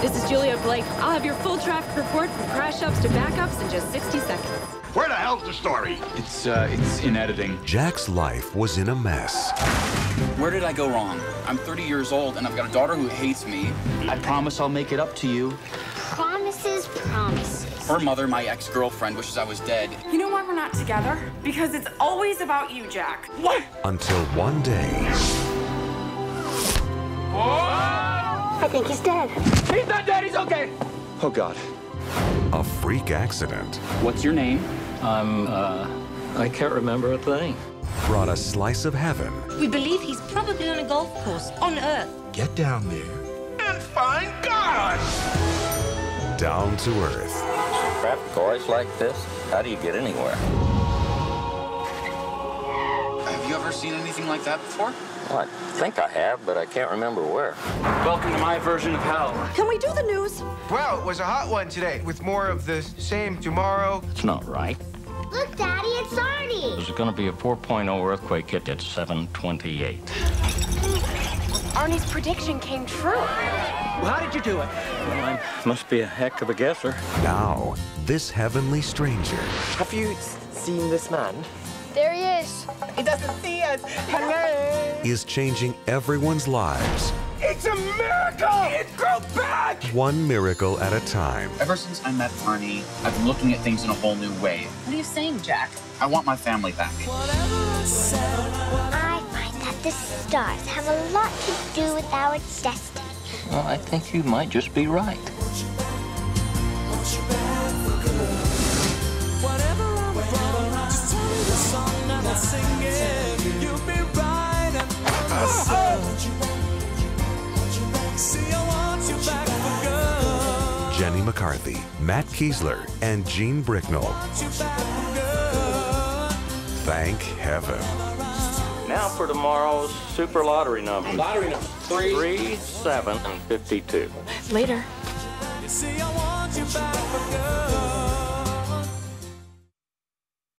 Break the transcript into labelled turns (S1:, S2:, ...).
S1: This is Julia Blake. I'll have your full traffic report from crash ups to backups in just 60 seconds.
S2: Where the hell's the story?
S3: It's in editing.
S4: Jack's life was in a mess.
S3: Where did I go wrong? I'm 30 years old and I've got a daughter who hates me. I promise I'll make it up to you.
S5: Promises, promises.
S3: Her mother, my ex-girlfriend, wishes I was dead.
S6: You know why we're not together? Because it's always about you, Jack.
S3: What?
S4: Until one day...
S5: I think he's dead.
S3: He's not dead, he's okay. Oh, God.
S4: a freak accident
S3: What's your name?
S7: I can't remember a thing.
S4: brought a slice of heaven
S8: We believe he's probably on a golf course on Earth.
S2: Get down there and find God!
S4: down to earth.
S7: Traffic always like this. How do you get anywhere?
S3: Have you ever seen anything like that before?
S7: Well, I think I have, but I can't remember where.
S3: Welcome to my version of hell.
S8: Can we do the news?
S9: Wow, it was a hot one today, with more of the same tomorrow.
S7: It's not right.
S5: Look, Daddy, it's Arnie.
S7: There's going to be a 4.0 earthquake hit at 7:28.
S6: Arnie's prediction came true.
S7: Well, how did you do it? Well, I must be a heck of a guesser.
S4: Now, this heavenly stranger
S9: Have you seen this man?
S5: There he is.
S9: He doesn't see us. Hello.
S4: is changing everyone's lives,
S9: It's a miracle! It grew back!
S4: one miracle at a time.
S3: Ever since I met Arnie, I've been looking at things in a whole new way.
S1: What are you saying, Jack?
S3: I want my family back.
S5: I find that the stars have a lot to do with our destiny.
S7: Well, I think you might just be right.
S4: Jenny McCarthy, Matt Kiesler, and Jean Bricknell. Thank heaven.
S7: Now for tomorrow's super lottery number.
S9: Lottery number
S7: 3, 7, and 52.
S6: Later.
S10: You see, I want you back for good.